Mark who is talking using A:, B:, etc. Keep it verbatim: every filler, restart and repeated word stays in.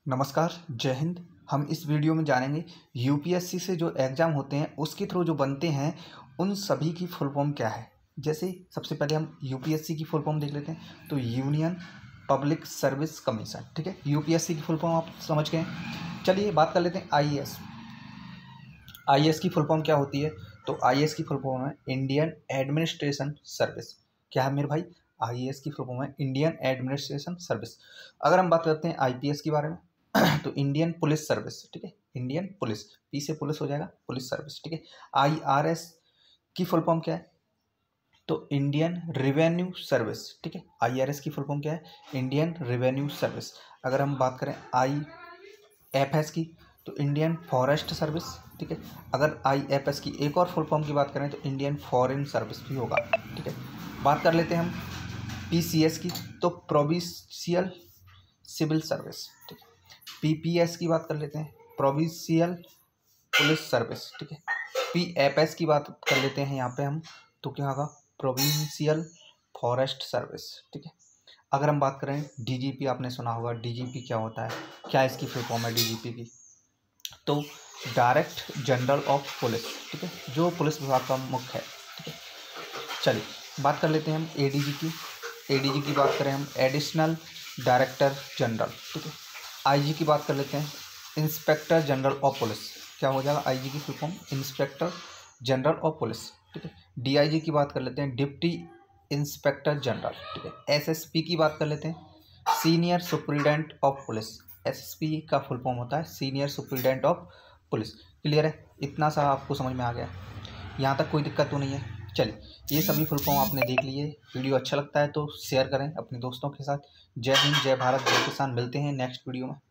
A: नमस्कार, जय हिंद। हम इस वीडियो में जानेंगे यूपीएससी से जो एग्ज़ाम होते हैं उसके थ्रू जो बनते हैं उन सभी की फुल फॉर्म क्या है। जैसे सबसे पहले हम यूपीएससी की फुल फॉर्म देख लेते हैं। तो यूनियन पब्लिक सर्विस कमीशन, ठीक है। यूपीएससी की फुल फॉर्म आप समझ गए। चलिए बात कर लेते हैं आईएएस। आईएएस की फुल फॉर्म क्या होती है? तो आईएएस की फुल फॉर्म है इंडियन एडमिनिस्ट्रेशन सर्विस। क्या है मेरे भाई? आईएएस की फुल फॉर्म है इंडियन एडमिनिस्ट्रेशन सर्विस। अगर हम बात करते हैं आईपीएस के बारे में तो इंडियन पुलिस सर्विस, ठीक है। इंडियन पुलिस, पी से पुलिस हो जाएगा, पुलिस सर्विस, ठीक है। आईआरएस की फुल फॉर्म क्या है? तो इंडियन रिवेन्यू सर्विस, ठीक है। आईआरएस की फुल फॉर्म क्या है? Indian revenue service. अगर हम बात करें आईएफएस की तो इंडियन फॉरेस्ट सर्विस, ठीक है। अगर आईएफएस की एक और फुल फॉर्म की बात करें तो इंडियन फॉरेन सर्विस भी होगा, ठीक है। बात कर लेते हैं हम पीसीएस की, तो प्रोविंशियल सिविल सर्विस, ठीक है। पीपीएस की बात कर लेते हैं, प्रोविंशियल पुलिस सर्विस, ठीक है। पीएफएस की बात कर लेते हैं यहाँ पे हम, तो क्या होगा? प्रोविंशियल फॉरेस्ट सर्विस, ठीक है। अगर हम बात करें डीजीपी, आपने सुना होगा डीजीपी क्या होता है, क्या इसकी फुल फॉर्म है डीजीपी की? तो डायरेक्ट जनरल ऑफ पुलिस, ठीक है, जो पुलिस विभाग का मुख्य है, ठीक है। चलिए बात कर लेते हैं हम एडीजी की। एडीजी की बात करें हम, एडिशनल डायरेक्टर जनरल, ठीक है। आईजी की बात कर लेते हैं, इंस्पेक्टर जनरल ऑफ पुलिस। क्या हो जाएगा आईजी की full form? Inspector general of police, ठीक है। डीआईजी की बात कर लेते हैं, डिप्टी इंस्पेक्टर जनरल, ठीक है। एसएसपी की बात कर लेते हैं, senior superintendent of police. SSP का फुल फॉर्म होता है senior superintendent of police. Clear है? इतना सा आपको समझ में आ गया, यहाँ तक कोई दिक्कत तो नहीं है। चलिए, ये सभी फुल फॉर्म आपने देख लिए। वीडियो अच्छा लगता है तो शेयर करें अपने दोस्तों के साथ। जय हिंद, जय भारत, जय किसान। मिलते हैं नेक्स्ट वीडियो में।